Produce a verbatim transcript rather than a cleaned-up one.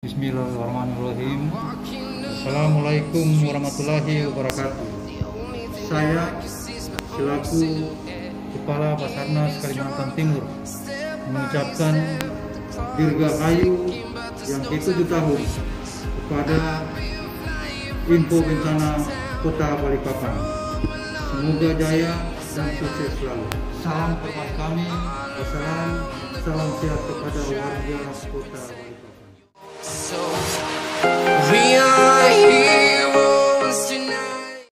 Bismillahirrahmanirrahim. Assalamualaikum warahmatullahi wabarakatuh. Saya selaku Kepala Basarnas Kalimantan Timur mengucapkan dirgahayu yang ketujuh tahun kepada Info Bencana Kota Balikpapan. Semoga jaya dan sukses selalu. Salam hormat kami. Wassalam. Salam sehat kepada warga Kota Balikpapan. So